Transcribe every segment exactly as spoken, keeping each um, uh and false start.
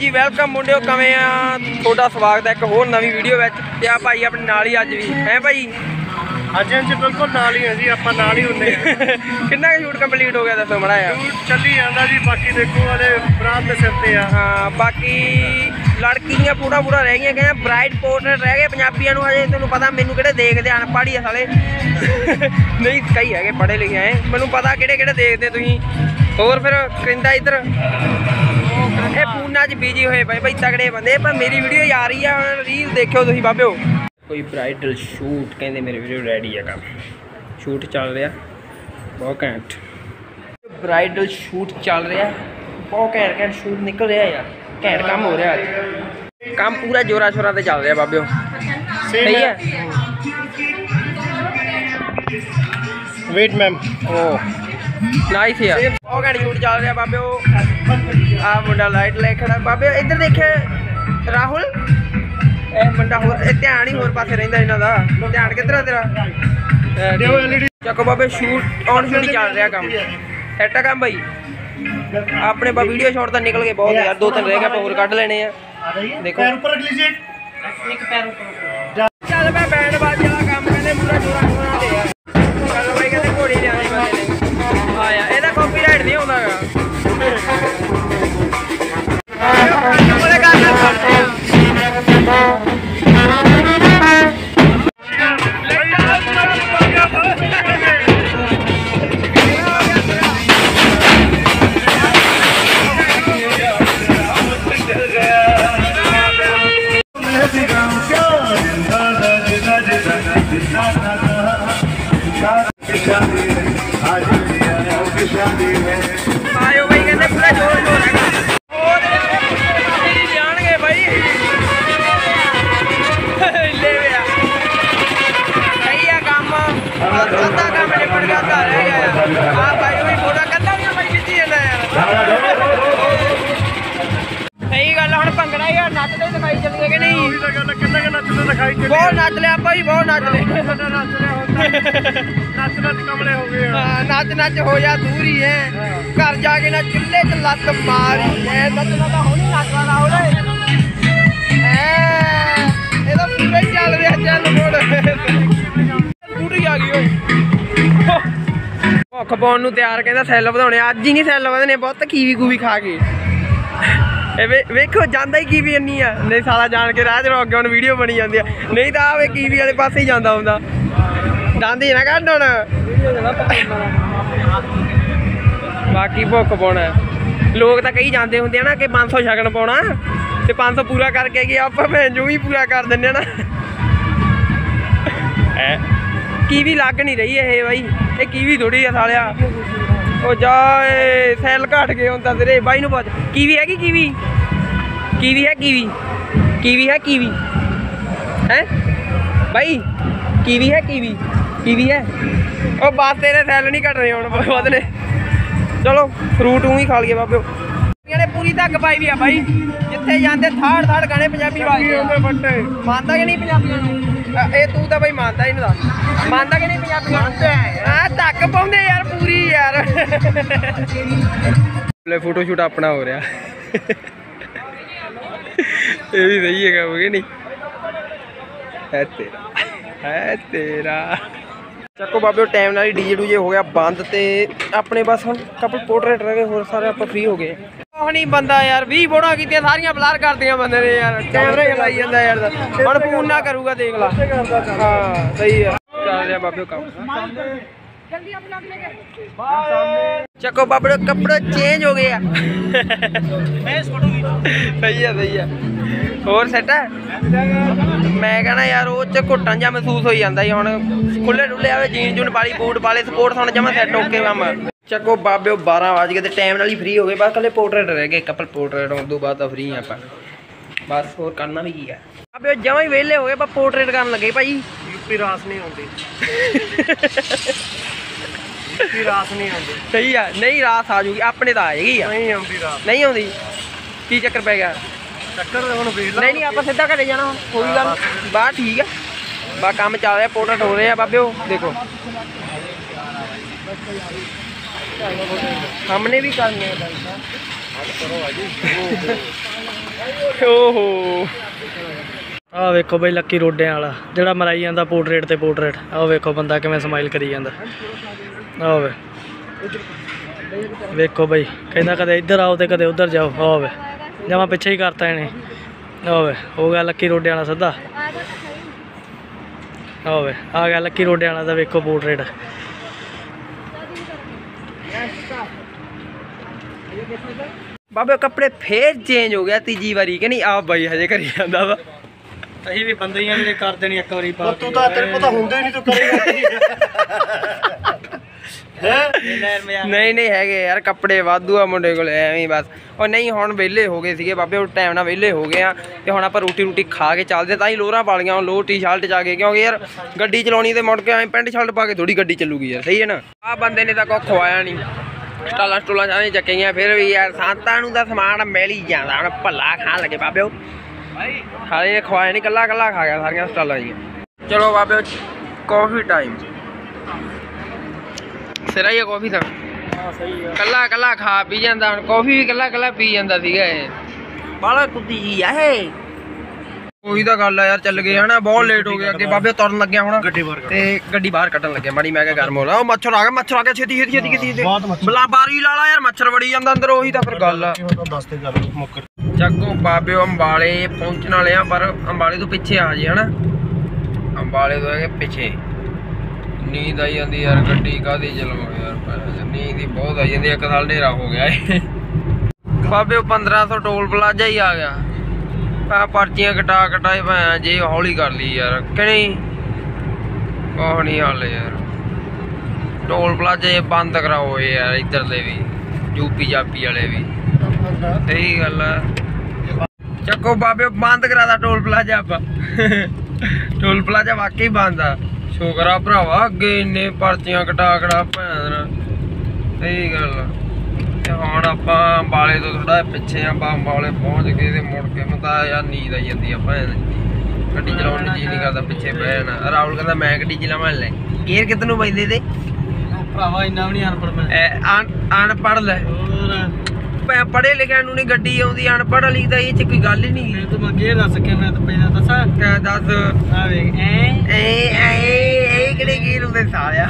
जी welcome मुंडियो कमें आ थोड़ा स्वागत है एक होर नवी वीडियो में। आ भाई अपने नाल ही अज भी है भाई हाँ जी बिल्कुल नाल ही है जी, आप नाल ही होंगे। कितना शूट कंप्लीट हो गया दसो मड़ा यार? शूट चली जाता जी, बाकी देखो वाले बरात के सिर पे आ। हाँ बाकी लड़कियां पूरा पूरा रह गई, कहना ब्राइड पोर्ट्रेट रह गए पंजाबियों को हजे। तेन पता मैनू कि देखते अनपढ़ ही साले नहीं कई है पढ़े लिखे हैं, मैनू पता कि देखते तुम होर फिर कहता इधर ये फोना च बिजी होए भाई भाई तगड़े बंदे। पर मेरी वीडियो आ रही है रील देखियो तुम बाबे हो। कोई ब्राइडल शूट कहते मेरे वीडियो रेडी है, काम शूट चल रहा बहुत घैंट। ब्राइडल शूट चल रहा बहुत घैंट घैंट शूट निकल रहा यार, घैंट काम हो रहा है, काम पूरा जोरा शोरा से चल रहा बाबे हो। सही है वेट मैम ओ नाइस यार बहुत घैंट शूट चल रहा बाबे हो। आ मुंडा लाइट ले खड़ा बाबे, इधर देखे राहुल ए मुंडा होर ध्यान ही होर पासे रहिंदा इन्हां दा, ध्यान किधर है तेरा? चको बाबे शूट ऑन शूट चल रहा काम सेट है काम भाई अपने बा वीडियो शॉट तो निकल गए बहुत यार, दो तीन रह गए होर कट लेने हैं। देखो चल मैं बैंड बाजी वाला काम कहने पूरा जोरा शोरा दे यार। चल भाई कहते घोड़ी लियानी बंदे ने आया ਇਹਦਾ ਕਾਪੀਰਾਈਟ नहीं होता आयो भाई कहते पूरा जोर जोर है जाने भाई ले सही है काम अद्धा काम निपट गया अद्धा रह गया। हाँ भाई वही फोटा कदा भी भाई खिंची जाना यार, सही गल हम भंगड़ा यार नचते दिखाई चलिए कि नहीं? बहुत नच लिया भाई बहुत नच लिया, नच नच कमले हो गए। हाँ नच नच हो जा दूर ही है, घर जाके ना चुल्हे च लत मारी है नचना तो हो नहीं नचना राहुल ये तो पूरा ही चल रहा चल मोड़ पूरी आ गई भुख पाउन तैयार कहता सैल वधाने अज ही नहीं सैल वधने बहुत कीवी कूवी खा के वे वेखो जाता ही कीवी इन्नी आ नहीं साला जान के राह च अगे हम वीडियो बनी जाती है, नहीं तो आ कीवी वाले पासे ही जाता होंदा दंद ही ना कड्ढ हुण। बाकी भुख पाउना लोग तो कई जाते होंगे ना कि पाँच सौ शगन पाउना ते पाँच सौ पूरा करके गए आप भैन जो भी पूरा कर दें ना। कीवी लग नहीं रही है भाई, ये कीवी थोड़ी है सालिया ओ जा सैल घट गए होंदा तेरे बाई नूं पुछ कीवी है कि कीवी कीवी है कीवी कीवी है कीवी है भाई कीवी है कीवी कीवी है ओ बस तेरे सैल नहीं घट रहे हुण वधने। चलो फ्रूट ऊँ ही खा लिए बाबे ने पूरी धग पाई भी है भाई, जिथे जाते थाड़ थाड़ गाने पंजाबी मानता कि नहीं पंजाबियों ये तू तो भाई मानता ही नहीं मानता कि नहीं पंजाबी हाँ धग पाउंदे यार पूरी यार फोटो शूट अपना हो रहा ये भी सही है काम कि नहीं है तेरा है तेरा। चको बाबे टाइम नाल डीजे डूजे हो गया बंद ते अपने बस हम कपल पोर्ट्रेट रह गए होर सारे आप फ्री हो गए। नहीं बंदा यार भी फोटो की सारिया ब्लर कर दिया बंदे ने यार, कैमरे चलाई जाता यार हम फोन ना करूँगा देख ला। हाँ सही है चल रहा बाबे काम। चको बाबे कपड़े चेंज हो गया सही है सही है होर सैट है। मैं कहना यार वो घुटन जहा महसूस हो जाता हम खुले डुले आवे जीन जून पाली बूट पाले स्पोर्ट्स हम जमा सैट ओके काम। चको बाबे बारह बज गए टाइम नाल ही फ्री हो गए, बस कल पोर्ट्रेट रह गए कपल पोर्ट्रेट उस बाद तो फ्री आप बस होर करना भी की है। बाबे जमा ही वेले हो गए बस पोर्ट्रेट कर लगे भाई। यूपी रास नहीं आती रास नहीं आती सही है नहीं रास आ जूगी अपने तो आ जाएगी नहीं आती रास नहीं आती की चक्कर पै गया चक्कर नहीं नहीं आप सीधा घरे जाना कोई गल बाहर ठीक है बस काम चल रहा पोर्ट्रेट हो रहे हैं बाबे वो देखो हमने भी करने हैं ਓਹੋ ਆ ਵੇਖੋ ਬਈ ਲੱਕੀ ਰੋਡਿਆਂ ਵਾਲਾ ਜਿਹੜਾ ਮਰਾਈ ਜਾਂਦਾ ਪੋਰਟਰੇਟ ਤੇ ਪੋਰਟਰੇਟ। ਆਹ ਵੇਖੋ ਬੰਦਾ ਕਿਵੇਂ ਸਮਾਈਲ ਕਰੀ ਜਾਂਦਾ। ਆਹ ਵੇ ਵੇਖੋ ਬਈ ਕਹਿੰਦਾ ਕਦੇ ਇੱਧਰ ਆਓ ਤੇ ਕਦੇ ਉੱਧਰ ਜਾਓ। ਆਹ ਵੇ ਜਮਾਂ ਪਿੱਛੇ ਹੀ ਕਰਤਾ ਇਹਨੇ। ਆਹ ਵੇ ਹੋ ਗਿਆ ਲੱਕੀ ਰੋਡਿਆਂ ਵਾਲਾ ਸਿੱਧਾ। ਆਹ ਵੇ ਆ ਗਿਆ ਲੱਕੀ ਰੋਡਿਆਂ ਵਾਲਾ ਦਾ ਵੇਖੋ ਪੋਰਟਰੇਟ। ਬਾਬੇ ਕੱਪੜੇ ਫੇਰ ਚੇਂਜ ਹੋ ਗਿਆ ਤੀਜੀ ਵਾਰੀ ਕਿ ਨਹੀਂ? ਆ ਬਾਈ ਹਜੇ ਕਰੀ ਜਾਂਦਾ ਵਾ। ਅਸੀਂ ਵੀ ਬੰਦੇ ਹੀ ਆ ਜਿਹੜੇ ਕਰ ਦੇਣੀ ਇੱਕ ਵਾਰੀ ਪਾ। ਤੂੰ ਤਾਂ ਤੇਰੇ ਪਤਾ ਹੁੰਦਾ ਹੀ ਨਹੀਂ ਤੂੰ ਕਰੇਗਾ ਨਹੀਂ ਨਹੀਂ ਹੈਗੇ ਯਾਰ ਕੱਪੜੇ ਵਾਧੂ ਆ ਮੁੰਡੇ ਕੋਲ ਐਵੇਂ ਬਸ। ਉਹ ਨਹੀਂ ਹੁਣ ਵਿਹਲੇ ਹੋ ਗਏ ਸੀਗੇ ਬਾਬੇ, ਉਹ ਟਾਈਮ ਨਾਲ ਵਿਹਲੇ ਹੋ ਗਏ ਆ ਤੇ ਹੁਣ ਆਪਾਂ ਰੋਟੀ ਰੋਟੀ ਖਾ ਕੇ ਚੱਲਦੇ। ਤਾਂ ਹੀ ਲੋਰਾਂ ਪਾ ਲਈਆਂ ਲੋ ਟੀ ਸ਼ਰਟ ਚ ਆ ਗਏ ਕਿਉਂਕਿ ਯਾਰ ਗੱਡੀ ਚਲਾਉਣੀ ਤੇ ਮੁੜ ਕੇ ਐਂ ਪੈਂਟ ਸ਼ਰਟ ਪਾ ਕੇ ਥੋੜੀ ਗੱਡੀ ਚੱਲੂਗੀ ਯਾਰ। ਸਹੀ ਹੈ ਨਾ? ਆਹ ਬੰਦੇ ਨੇ ਤਾਂ ਕੁਛ ਖਵਾਇਆ ਨਹੀਂ, ਸਟਾਲਾਂ ਸਟੂਲਾਂ ਚਾਹੇ ਚੱਕੀਆਂ ਫਿਰ ਵੀ ਯਾਰ ਸੰਤਾਂ ਨੂੰ ਤਾਂ ਸਮਾਨ ਮਿਲ ਹੀ ਜਾਂਦਾ। ਹੁਣ ਭੱਲਾ ਖਾਣ ਲੱਗੇ ਬਾਬੇ ਉਹ ਹਾਲੇ ਖਵਾਇਆ ਨਹੀਂ, ਕੱਲਾ ਕੱਲਾ ਖਾ ਗਿਆ ਸਾਰੀਆਂ ਸਟਾਲਾਂ ਦੀਆਂ। ਚਲੋ ਬਾਬੇ ਕਾਫੀ ਟਾਈਮ ਸਿਰਾ ਹੀ ਕਾਫੀ ਤਾਂ ਕੱਲਾ ਕੱਲਾ ਖਾ ਪੀ ਜਾਂਦਾ। ਹੁਣ ਕਾਫੀ ਵੀ ਕੱਲਾ ਕੱਲਾ ਪੀ ਜਾਂਦਾ ਸੀਗਾ ਇਹ। ਬਾਲਾ ਕੁੱਤੀ ਜੀ ਆ ਇਹ। ਉਹੀ ਤਾਂ ਗੱਲ ਆ ਯਾਰ, ਚੱਲ ਗਏ ਹਨਾ, ਬਹੁਤ ਲੇਟ ਹੋ ਗਿਆ। ਅੱਗੇ ਬਾਬੇ ਤੁਰਨ ਲੱਗਿਆ ਹੁਣ ਤੇ ਗੱਡੀ ਬਾਹਰ ਕੱਢਣ ਲੱਗਿਆ ਮਾੜੀ। ਮੈਂ ਕਿਹਾ ਗਰਮ ਹੋ ਰਿਹਾ। ਉਹ ਮੱਛਰ ਆ ਗਿਆ, ਮੱਛਰ ਆ ਗਿਆ, ਛੇਤੀ ਛੇਤੀ ਛੇਤੀ ਛੇਤੀ ਬਲਾ ਬਾਰੀ ਲਾ ਲਾ ਯਾਰ, ਮੱਛਰ ਵੜੀ ਜਾਂਦਾ ਅੰਦਰ। ਉਹੀ ਤਾਂ ਫਿਰ ਗੱਲ ਆ। ਚੱਕੋ ਬਾਬੇ ਅੰਬਾਲੇ ਪਹੁੰਚਣ ਵਾਲੇ ਆ, ਪਰ ਅੰਬਾਲੇ ਤੋਂ ਪਿੱਛੇ ਆ ਜੇ ਹਨਾ। ਅੰਬਾਲੇ ਤੋਂ ਹੈਗੇ ਪਿੱਛੇ। ਨੀਂਦ ਆਈ ਜਾਂਦੀ ਯਾਰ, ਗੱਡੀ ਕਾਹਦੀ ਚਲਾਉਣੀ ਯਾਰ, ਨੀਂਦ ਹੀ ਬਹੁਤ ਆਈ ਜਾਂਦੀ। ਇੱਕ ਸਾਲ ਹਨੇਰਾ ਹੋ ਗਿਆ ਏ ਬਾਬੇ। ਉਹ ਪੰਦਰਾਂ ਸੌ ਟੋਲ ਪਲਾਜ਼ਾ ਹੀ ਆ ਗਿਆ। ਆ ਪਰਚੀਆਂ ਕਟਾ ਕਟਾਏ ਭਾਂ ਜੇ ਹੌਲੀ ਕਰ ਲਈ ਯਾਰ ਕਿ ਨਹੀਂ? ਕੋਹ ਨਹੀਂ ਹਾਲੇ ਯਾਰ, ਟੋਲ ਪਲਾਜ਼ੇ ਬੰਦ ਕਰਾਓ ਯਾਰ ਇੱਧਰਲੇ ਵੀ, ਯੂਪੀ ਜਾਪੀ ਵਾਲੇ ਵੀ। ਸਹੀ ਗੱਲ ਆ। ਚੱਕੋ ਬਾਬੇ ਬੰਦ ਕਰਾਦਾ ਟੋਲ ਪਲਾਜ਼ਾ ਆਪਾਂ। ਟੋਲ ਪਲਾਜ਼ਾ ਵਾਕਈ ਬੰਦ ਆ। ਸ਼ੁਕਰ ਆ ਭਰਾਵਾ, ਅੱਗੇ ਇੰਨੇ ਪਰਚੀਆਂ ਕਟਾ ਕਟਾ ਭੈਣ। ਸਹੀ ਗੱਲ ਆ। ਤੇ ਹੁਣ ਆਪਾਂ ਅੰਬਾਲੇ ਤੋਂ ਥੋੜਾ ਪਿੱਛੇ ਆ। ਆਪਾਂ ਅੰਬਾਲੇ ਪਹੁੰਚ ਗਏ ਤੇ ਮੁੜ ਕੇ ਮੈਂ ਤਾਂ ਯਾਰ ਨੀਂਦ ਆਈ ਜਾਂਦੀ ਆ ਭੈਣ। ਗੱਡੀ ਚਲਾਉਣ ਨੂੰ ਜੀ ਨਹੀਂ ਕਰਦਾ ਪਿੱਛੇ ਬਹਿਣਾ। ਰਾਹੁਲ ਕਹਿੰਦਾ ਮੈਂ ਗੱਡੀ ਚਲਾਵਾਂ। ਲੈ ਗੇਅਰ ਕਿਤੇ ਨੂੰ ਪੈਂਦੇ ਤੇ ਭਰਾਵਾ ਇੰਨਾ ਵੀ ਨਹੀਂ ਅਨਪੜ੍ਹ ਮੈਂ। ਅਨਪੜ੍ਹ ਲੈ ਪੜ੍ਹੇ ਲਿਖਿਆ ਨੂੰ ਨਹੀਂ ਗੱਡੀ ਆਉਂਦੀ, ਅਨਪੜ੍ਹ ਵਾਲੀ ਤਾਂ ਇਹ ਚ ਕੋਈ ਗੱਲ ਹੀ ਨਹੀਂ। ਤੂੰ ਮੈਂ ਗੇਅਰ ਦੱਸ ਕੇ ਮੈਂ ਤਾਂ ਪਹਿਲਾਂ ਦੱਸਾਂ ਕਿਆ ਦੱਸ? ਆ ਵੇਖ ਐ ਇਹ ਕਿਹੜੇ ਗੇਅਰ ਹੁੰਦੇ ਸਾਲਿਆ।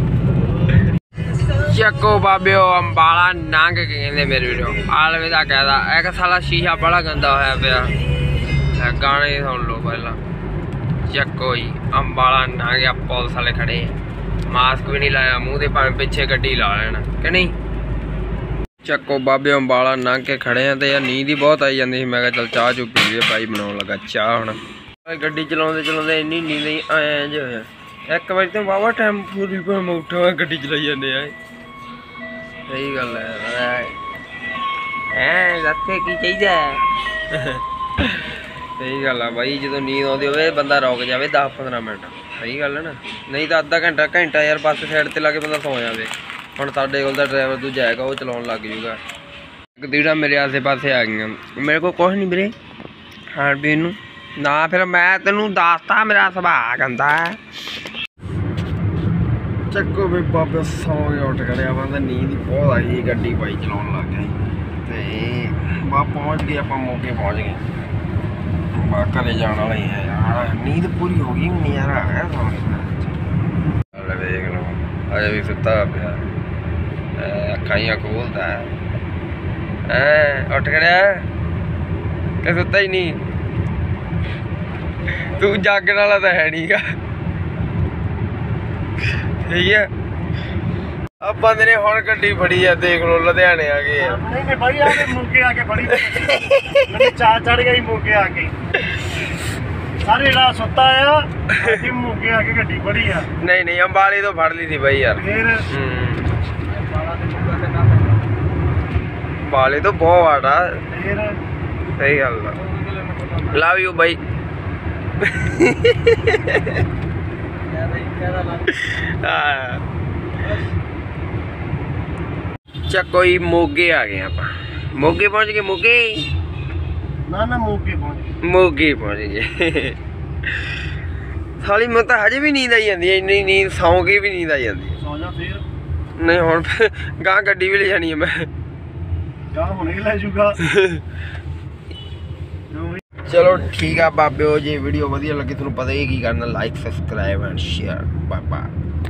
ਚੱਕੋ ਬਾਬਿਓ ਅੰਬਾਲਾ ਲੰਘ ਕੇ ਕਹਿੰਦੇ ਮੇਰੇ ਵੀਰੋ। ਆਲਵੇ ਦਾ ਕਹਿਦਾ ਇੱਕ ਸਾਲਾ ਸ਼ੀਸ਼ਾ ਬੜਾ ਗੰਦਾ ਹੋਇਆ ਪਿਆ। ਗਾਣੇ ਸੁਣ ਲਓ ਪਹਿਲਾਂ। ਚੱਕੋ ਜੀ ਅੰਬਾਲਾ ਲੰਘ ਗਿਆ, ਪੁਲਿਸ ਵਾਲੇ ਖੜੇ, ਮਾਸਕ ਵੀ ਨਹੀਂ ਲਾਇਆ ਮੂੰਹ ਤੇ, ਭਾਵੇਂ ਪਿੱਛੇ ਗੱਡੀ ਲਾ ਲੈਣ ਕਿ ਨਹੀਂ। ਚੱਕੋ ਬਾਬੇ ਅੰਬਾਲਾ ਲੰਘ ਕੇ ਖੜੇ ਆ ਤੇ ਯਾਰ ਨੀਂਦ ਹੀ ਬਹੁਤ ਆਈ ਜਾਂਦੀ ਸੀ। ਮੈਂ ਕਿਹਾ ਚੱਲ ਚਾਹ ਚੂ ਪੀ ਲਈਏ। ਭਾਈ ਬਣਾਉਣ ਲੱਗਾ ਚਾਹ। ਹੁਣ ਗੱਡੀ ਚਲਾਉਂਦੇ ਚਲਾਉਂਦੇ ਇੰਨੀ ਨੀਂਦ ਹੀ ਆਇਆ ਜੇ ਹੋਇਆ। ਇੱਕ ਵਾਰੀ ਤਾਂ ਵਾਵਾ ਟਾਈਮ ਪੂਰੀ ਪਰ ਮੈਂ ਉੱਠਾ ਗੱਡੀ ਚਲਾਈ ਜਾਂਦੇ ਆ। ਸਹੀ ਗੱਲ ਹੈ। ਐ ਦੱਸੇ ਕੀ ਚਾਹੀਦਾ? ਸਹੀ ਗੱਲ ਆ ਬਾਈ, ਜਦੋਂ ਨੀਂਦ ਆਉਂਦੀ ਹੋਵੇ ਬੰਦਾ ਰੁਕ ਜਾਵੇ ਦਸ ਪੰਦਰਾਂ ਮਿੰਟ। ਸਹੀ ਗੱਲ ਹੈ ਨਾ, ਨਹੀਂ ਤਾਂ ਅੱਧਾ ਘੰਟਾ ਘੰਟਾ ਯਾਰ ਬੱਸ ਸਾਈਡ ਤੇ ਲਾ ਕੇ ਬੰਦਾ ਸੌ ਜਾਵੇ। ਹੁਣ ਸਾਡੇ ਕੋਲ ਤਾਂ ਡਰਾਈਵਰ ਦੂਜਾ ਹੈਗਾ, ਉਹ ਚਲਾਉਣ ਲੱਗ ਜੂਗਾ। ਇੱਕ ਦੀੜਾ ਮੇਰੇ ਆਸੇ ਪਾਸੇ ਆ ਗਈਆਂ, ਮੇਰੇ ਕੋਲ ਕੁਛ ਨਹੀਂ ਵੀਰੇ ਖਾਣ ਪੀਣ ਨੂੰ ਨਾ। ਫਿਰ ਮੈਂ ਤੈਨੂੰ ਦੱਸਤਾ ਮੇਰਾ ਸੁਭਾਅ ਗੰਦਾ। ਚੱਕੋ ਵੀ ਬਾਬੇ ਸੌ ਕੇ ਉੱਠ ਖੜਿਆ। ਬੰਦਾ ਨੀਂਦ ਹੀ ਬਹੁਤ ਆਈ, ਗੱਡੀ ਬਾਈ ਚਲਾਉਣ ਲੱਗ ਗਿਆ ਤੇ ਬਾ ਪਹੁੰਚ ਗਏ ਆਪਾਂ, ਮੌਕੇ ਪਹੁੰਚ ਗਏ। ਬਾ ਘਰੇ ਜਾਣ ਵਾਲਾ ਹੀ ਹੈ ਯਾਰ, ਨੀਂਦ ਪੂਰੀ ਹੋ ਗਈ ਨਹੀਂ ਯਾਰ। ਆ ਗਿਆ ਸੌਂ ਗਿਆ। ਦੇਖ ਲਓ ਅਜੇ ਵੀ ਸੁੱਤਾ ਪਿਆ, ਅੱਖਾਂ ਹੀ ਖੋਲਦਾ ਐ। ਉੱਠ ਖੜਿਆ ਕਿ ਸੁੱਤਾ ਹੀ ਨਹੀਂ? ਤੂੰ ਜਾਗਣ ਵਾਲਾ ਤਾਂ ਹੈ ਨੀ ਗਾ। ਠੀਕ ਹੈ। ਆ ਬੰਦੇ ਨੇ ਹੁਣ ਗੱਡੀ ਫੜੀ ਆ, ਦੇਖ ਲਓ ਲੁਧਿਆਣੇ ਆ ਗਏ ਆ। ਨਹੀਂ ਨਹੀਂ ਭਾਈ ਆ ਕੇ ਮੋਗੇ ਆ ਕੇ ਫੜੀ ਮੈਨੂੰ ਚਾਹ ਚੜ ਗਈ ਮੋਗੇ ਆ ਕੇ। ਸਾਰੇ ਜਿਹੜਾ ਸੁੱਤਾ ਆ ਅਸੀਂ ਮੋਗੇ ਆ ਕੇ ਗੱਡੀ ਫੜੀ ਆ। ਨਹੀਂ ਨਹੀਂ ਅੰਬਾਲੇ ਤੋਂ ਫੜ ਲਈ ਸੀ ਬਾਈ ਯਾਰ। ਫਿਰ ਅੰਬਾਲੇ ਤੋਂ ਬਹੁਤ ਵਾਟਾ। ਫਿਰ ਸਹੀ ਗੱਲ ਆ। ਲਵ ਯੂ ਬਾਈ। ਚੱਕੋ ਜੀ ਮੋਗੇ ਆ ਗਏ ਆਪਾਂ। ਮੋਗੇ ਪਹੁੰਚ ਗਏ। ਮੋਗੇ ਨਾ ਨਾ ਮੋਗੇ ਪਹੁੰਚ ਗਏ। ਮੋਗੇ ਪਹੁੰਚ ਗਏ। ਸਾਲੀ ਮੈਨੂੰ ਤਾਂ ਹਜੇ ਵੀ ਨੀਂਦ ਆਈ ਜਾਂਦੀ ਹੈ, ਇੰਨੀ ਨੀਂਦ ਸੌਂ ਕੇ ਵੀ ਨੀਂਦ ਆਈ ਜਾਂਦੀ ਹੈ। ਸੌ ਜਾ ਫਿਰ। ਨਹੀਂ ਹੁਣ ਗਾਂ ਗੱਡੀ ਵੀ ਲੈ ਜਾਣੀ ਹੈ ਮੈਂ। ਗਾਂ ਹੁਣੇ ਲੈ ਜੂਗਾ। ਚਲੋ ਠੀਕ ਆ ਬਾਬਿਓ, ਜੇ ਵੀਡੀਓ ਵਧੀਆ ਲੱਗੀ ਤੁਹਾਨੂੰ ਪਤਾ ਹੀ ਕੀ ਕਰਨਾ, like subscribe and share. Bye bye.